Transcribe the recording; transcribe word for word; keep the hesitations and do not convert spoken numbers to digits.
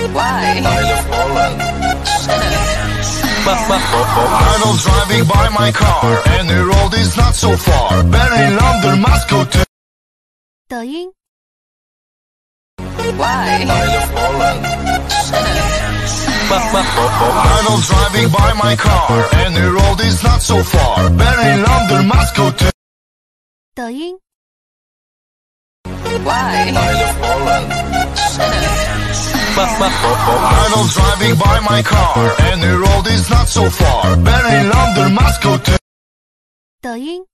Why? I love Poland. Idle driving by my car, and the road is not so far. Berlin, London, Moscow to 抖音 Why? I love Poland. Idle driving by my car, and the road is not so far. Berlin, London, Moscow to 抖音 Why? I love Poland. Idle driving by my car, and the road is not so far. Berlin, London, Moscow to 抖音